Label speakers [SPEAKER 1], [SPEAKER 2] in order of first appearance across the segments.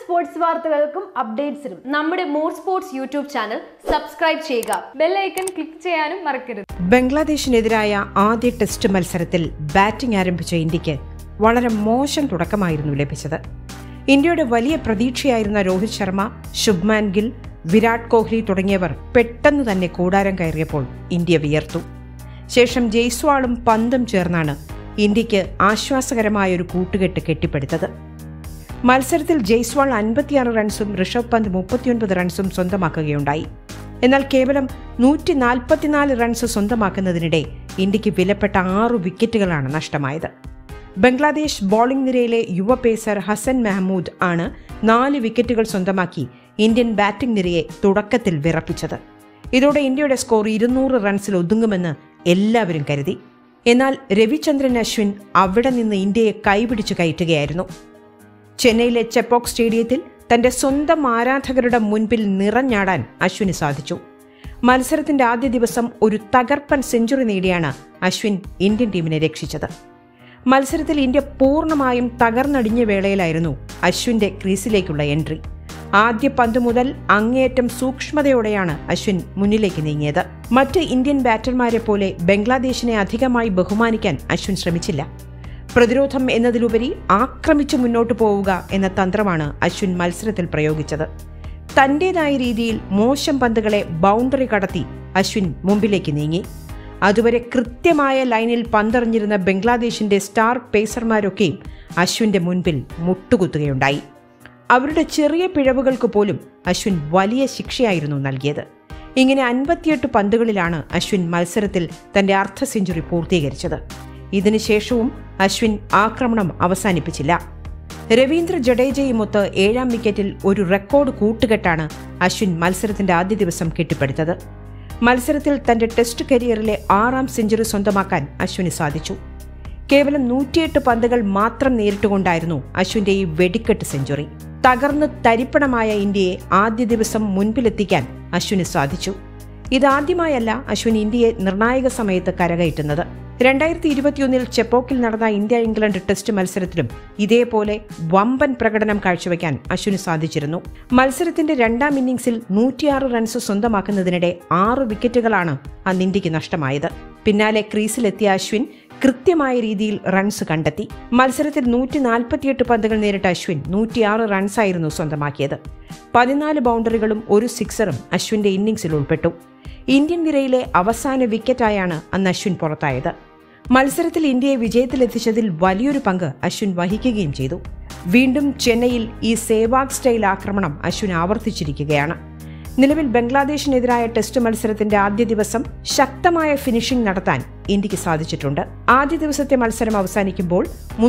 [SPEAKER 1] Sports വാർത്തകൾക്കും അപ്ഡേറ്റ്സിനും നമ്മുടെ more sports YouTube channel subscribe ചെയ്യുക. ബെൽ ഐക്കൺ ക്ലിക്ക് ചെയ്യാനും മറക്കരുത്.
[SPEAKER 2] ബംഗ്ലാദേശിനെതിരായ ആദ്യ ടെസ്റ്റ് മത്സരത്തിൽ ബാറ്റിംഗ് ആരംഭിച്ച ഇന്ത്യക്ക് വളരെ മോശം തുടക്കമായിരുന്നു ലഭിച്ചത്. ഇന്ത്യയുടെ വലിയ പ്രതീക്ഷയായിരുന്ന രോഹിത് ശർമ്മ, ശുഭ്മാൻ ഗിൽ, വിരാട് കോഹ്ലി തുടങ്ങിയവർ പെട്ടെന്ന് തന്നെ കൂടാരം കയറിയപ്പോൾ ഇന്ത്യ വിയർത്തു. ശേഷം ജയ്സ്വാളും പന്തും ചേർന്നാണ് ഇന്ത്യക്ക് ആശ്വാസകരമായൊരു കൂട്ടുകെട്ട് കെട്ടിപ്പടുത്തത്. മത്സരത്തിൽ ജയ്സ്വാൾ 56 റൺസും ഋഷഭ് പന്ത് 39 റൺസും സ്വന്തമാക്കുകയുണ്ടായി. എന്നാൽ കേവലം 144 റൺസ് സ്വന്തമാക്കുന്നതിനിടെ ഇന്ത്യക്ക് വിലപ്പെട്ട 6 വിക്കറ്റുകളാണ് നഷ്ടമായത്. ബംഗ്ലാദേശ് ബോളിംഗ് നിരയിലെ യുവ പേസർ ഹസൻ മെഹ്മൂദ് ആണ് 4 വിക്കറ്റുകൾ സ്വന്തമാക്കി ഇന്ത്യൻ ബാറ്റിംഗ് നിരയെ തുടക്കത്തിൽ വിറപ്പിച്ചത്. ഇതോടെ ഇന്ത്യയുടെ സ്കോർ 200 റൺസിൽ ഒതുങ്ങുമെന്ന് എല്ലാവരും കരുതി. എന്നാൽ രവിചന്ദ്രൻ അശ്വിൻ അവിടെ നിന്ന് ഇന്ത്യയെ കൈപിടിച്ചു കയറ്റുകയായിരുന്നു. ചെന്നൈയിലെ ചെപ്പോക്ക് സ്റ്റേഡിയത്തിൽ തന്റെ സ്വന്തം ആരാധകരുടെ മുൻപിൽ നിറഞ്ഞാടാൻ അശ്വിന് സാധിച്ചു. മത്സരത്തിന്റെ ആദ്യ ദിവസം ഒരു തകർപ്പൻ സെഞ്ചുറി നേടിയാണ് അശ്വിൻ ഇന്ത്യൻ ടീമിനെ രക്ഷിച്ചത്. മത്സരത്തിൽ ഇന്ത്യ പൂർണ്ണമായും തകർന്നടിഞ്ഞ വേളയിലായിരുന്നു അശ്വിന്റെ ക്രീസിലേക്കുള്ള എൻട്രി. ആദ്യ പന്ത് മുതൽ അങ്ങേയറ്റം സൂക്ഷ്മതയോടെയാണ് അശ്വിൻ മുന്നിലേക്ക് നീങ്ങിയത്. മറ്റ് ഇന്ത്യൻ ബാറ്റർമാരെ പോലെ ബംഗ്ലാദേശിനെ അധികമായി ബഹുമാനിക്കാൻ അശ്വിൻ ശ്രമിച്ചില്ല. പ്രതിരോധം എന്നതിലുപരി ആക്രമിച്ചു മുന്നോട്ടു പോവുക എന്ന തന്ത്രമാണ് അശ്വിൻ മത്സരത്തിൽ പ്രയോഗിച്ചത്. തന്റേതായ രീതിയിൽ മോശം പന്തുകളെ ബൗണ്ടറി കടത്തി അശ്വിൻ മുമ്പിലേക്ക് നീങ്ങി. അതുവരെ കൃത്യമായ ലൈനിൽ പന്തെറിഞ്ഞിരുന്ന ബംഗ്ലാദേശിന്റെ സ്റ്റാർ പേസർമാരൊക്കെയും അശ്വിന്റെ മുൻപിൽ മുട്ടുകുത്തുകയുണ്ടായി. അവരുടെ ചെറിയ പിഴവുകൾക്ക് പോലും അശ്വിൻ വലിയ ശിക്ഷയായിരുന്നു നൽകിയത്. ഇങ്ങനെ 58 പന്തുകളിലാണ് അശ്വിൻ മത്സരത്തിൽ തന്റെ അർദ്ധ സെഞ്ചുറി പൂർത്തീകരിച്ചത്. ഇതിനുശേഷവും അശ്വിൻ ആക്രമണം അവസാനിപ്പിച്ചില്ല. രവീന്ദ്ര ജഡേജയുമൊത്ത് 7ാം വിക്കറ്റിൽ ഒരു റെക്കോർഡ് കൂട്ടുകെട്ടാണ് അശ്വിൻ മത്സരത്തിന്റെ ആദ്യ ദിവസം കെട്ടിപ്പടുത്തത്. മത്സരത്തിൽ തന്റെ ടെസ്റ്റ് കരിയറിലെ 6ാം സെഞ്ചുറി സ്വന്തമാക്കാൻ അശ്വിന് സാധിച്ചു. കേവലം 108 പന്തുകൾ മാത്രം നേരിട്ടുകൊണ്ടായിരുന്നു അശ്വിന്റെ ഈ വെടിക്കെട്ട് സെഞ്ചുറി. തകർന്ന് തരിപ്പണമായ ഇന്ത്യയെ ആദ്യ ദിവസം മുൻപിലെത്തിക്കാൻ അശ്വിന് സാധിച്ചു. ഇതാദ്യമായല്ല അശ്വിൻ ഇന്ത്യയെ നിർണായക സമയത്ത് കരകയറ്റുന്നത്. 2021 ചെപ്പോക്കിൽ നടന്ന ഇന്ത്യ ഇംഗ്ലണ്ട് ടെസ്റ്റ് മത്സരത്തിലും ഇതേപോലെ വമ്പൻ പ്രകടനം കാഴ്ചവെക്കാൻ അശ്വിന് സാധിച്ചിരുന്നു. മത്സരത്തിന്റെ 2ാം ഇന്നിംഗ്സിൽ 106 റൺസ് സ്വന്തമാക്കുന്നതിനിടെ 6 വിക്കറ്റുകളാണ് അന്ന് ഇന്ത്യക്ക് നഷ്ടമായത്. പിന്നാലെ ക്രീസിലെത്തിയ അശ്വിൻ കൃത്യമായ രീതിയിൽ റൺസ് കണ്ടെത്തി. മത്സരത്തിൽ 148 പന്തുകൾ നേരിട്ട അശ്വിൻ 106 റൺസായിരുന്നു സ്വന്തമാക്കിയത്. 14 ബൗണ്ടറികളും ഒരു സിക്സറും അശ്വിന്റെ ഇന്നിംഗ്സിൽ ഉൾപ്പെട്ടു. ഇന്ത്യൻ നിരയിലെ അവസാന വിക്കറ്റായാണ് അന്ന് അശ്വിൻ പുറത്തായത്. മത്സരത്തിൽ ഇന്ത്യയെ വിജയത്തിലെത്തിച്ചതിൽ വലിയൊരു പങ്ക് അശ്വിൻ വഹിക്കുകയും ചെയ്തു. വീണ്ടും ചെന്നൈയിൽ ഈ സേവാഗ് സ്റ്റൈൽ ആക്രമണം അശ്വിൻ ആവർത്തിച്ചിരിക്കുകയാണ്. നിലവിൽ ബംഗ്ലാദേശിനെതിരായ ടെസ്റ്റ് മത്സരത്തിന്റെ ആദ്യ ദിവസം ശക്തമായ ഫിനിഷിംഗ് നടത്താൻ ഇന്ത്യക്ക് സാധിച്ചിട്ടുണ്ട്. ആദ്യ ദിവസത്തെ മത്സരം അവസാനിക്കുമ്പോൾ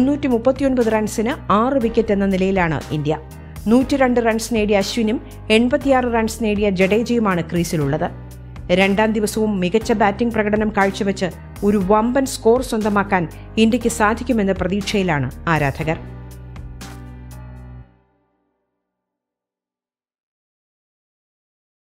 [SPEAKER 2] 339 റൺസിന് 6 വിക്കറ്റ് എന്ന നിലയിലാണ് ഇന്ത്യ. 102 റൺസ് നേടിയ അശ്വിനും 86 റൺസ് നേടിയ ജഡേജയുമാണ് ക്രീസിലുള്ളത്. 2ാം ദിവസവും മികച്ച ബാറ്റിംഗ് പ്രകടനം കാഴ്ചവെച്ച് ഒരു വമ്പൻ സ്കോർ സ്വന്തമാക്കാൻ ഇന്ത്യക്ക് സാധിക്കുമെന്ന പ്രതീക്ഷയിലാണ് ആരാധകർ.